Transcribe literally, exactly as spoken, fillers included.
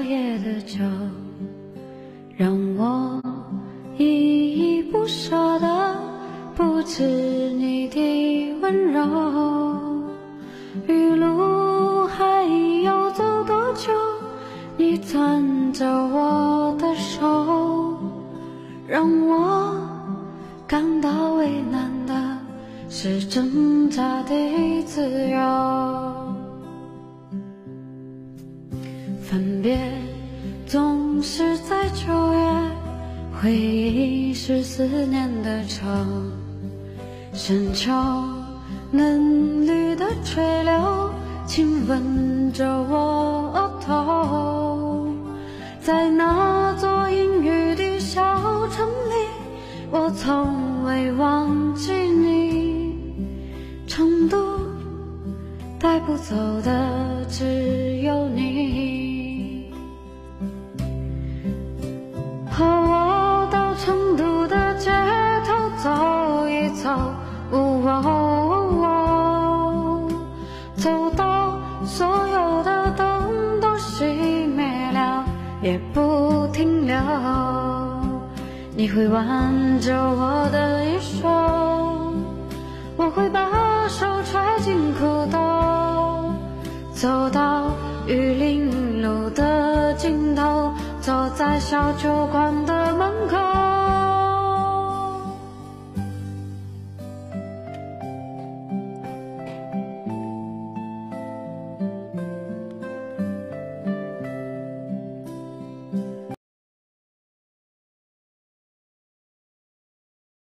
夜的酒，让我依依不舍的不止你的温柔。余路还要走多久？你攥着我的手，让我感到为难的是挣扎的自由。分别总是在九月，回忆是思念的愁，深秋嫩绿的垂柳亲吻着我额头。在那座阴雨的小城里，我从未忘记你。成都带不走的只有你，和我到成都的街头走一走，哦哦哦，走到所有的灯都熄灭了也不停留。你会挽着我的衣袖，我会把手揣进裤兜，走到玉林路的尽头，坐在小酒馆的门口。